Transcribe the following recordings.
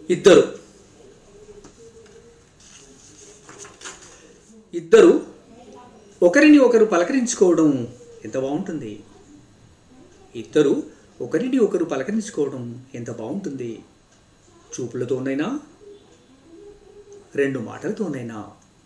ఇద్దరు ఇద్దరు ఒకరిని ఒకరు పలకరించుకోవడం ఎంత బాగుంటుంది. ఇద్దరు ఒకరిని ఒకరు పలకరించుకోవడం ఎంత బాగుంటుంది. చూపులతోనైనా, రెండు మాటలతోనైనా.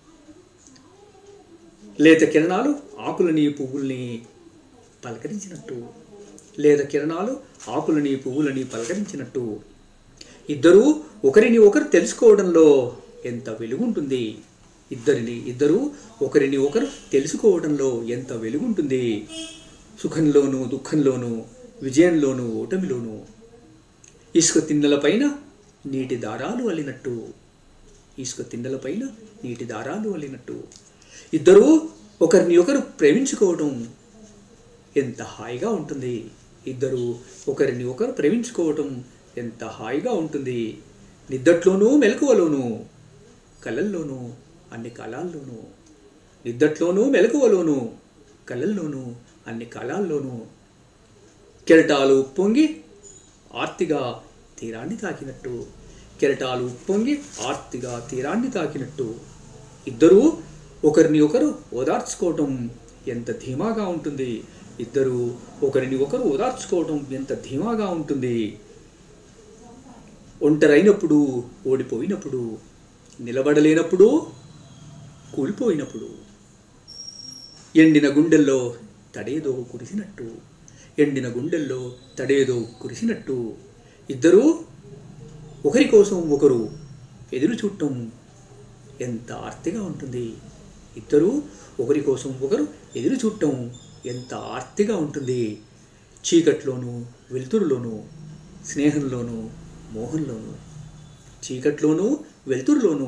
లేత కిరణాలు ఆకులని పువ్వుల్ని పలకరించినట్టు, లేత కిరణాలు ఆకులని పువ్వులని పలకరించినట్టు ఇద్దరు ఒకరిని ఒకరు తెలుసుకోవడంలో ఎంత వెలుగుంటుంది. ఇద్దరు ఒకరిని ఒకరు తెలుసుకోవడంలో ఎంత వెలుగుంటుంది. సుఖంలోనూ దుఃఖంలోనూ, విజయంలోనూ ఓటమిలోనూ. ఇసుక తిన్నెలపైన నీటి దారాలు అల్లినట్టు, ఇసుక తిన్నెలపైన నీటి దారాలు అల్లినట్టు ఇద్దరు ఒకరిని ఒకరు ప్రేమించుకోవడం ఎంత హాయిగా ఉంటుంది. ఇద్దరు ఒకరిని ఒకరు ప్రేమించుకోవడం ఎంత హాయిగా ఉంటుంది. నిద్దట్లోనూ మెలకువలోనూ, కలల్లోనూ, అన్ని కాలాల్లోనూ. నిద్దట్లోనూ మెలకువలోనూ, కలల్లోనూ, అన్ని కాలాల్లోనూ. కెరటాలు పొంగి ఆర్తిగా తీరాన్ని తాకినట్టు, కెరటాలు పొంగి ఆర్తిగా తీరాన్ని తాకినట్టు ఇద్దరూ ఒకరిని ఒకరు ఓదార్చుకోవటం ఎంత ధీమాగా ఉంటుంది. ఇద్దరు ఒకరిని ఒకరు ఓదార్చుకోవటం ఎంత ధీమాగా ఉంటుంది. ఒంటరైనప్పుడు, ఓడిపోయినప్పుడు, నిలబడలేనప్పుడు, కూలిపోయినప్పుడు, ఎండిన గుండెల్లో తడేదో కురిసినట్టు, ఎండిన గుండెల్లో తడేదో కురిసినట్టు ఇద్దరూ ఒకరి కోసం ఒకరు ఎదురు చూడటం ఎంత ఆర్తిగా ఉంటుంది. ఇద్దరూ ఒకరి కోసం ఒకరు ఎదురు చూడటం ఎంత ఆర్తిగా ఉంటుంది. చీకట్లోనూ వెలుతురులోనూ, స్నేహంలోనూ మోహంలోనూ. చీకట్లోనూ వెలుతురులోనూ,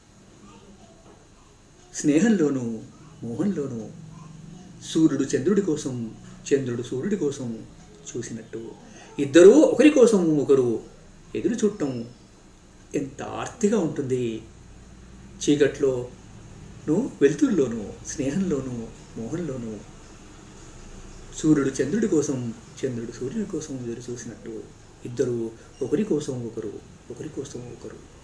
స్నేహంలోనూ మోహంలోనూ. సూర్యుడు చంద్రుడి కోసం, చంద్రుడు సూర్యుడి కోసం చూసినట్టు ఇద్దరూ ఒకరి కోసం ఒకరు ఎదురు చూడటం ఎంత ఆర్తిగా ఉంటుంది. చీకట్లోనూ వెలుతురులోనూ, స్నేహంలోనూ మోహంలోనూ. సూర్యుడు చంద్రుడి కోసం, చంద్రుడు సూర్యుడి కోసం ఎదురు చూసినట్టు ఇద్దరు ఒకరి కోసం ఒకరు, ఒకరి కోసం ఒకరు.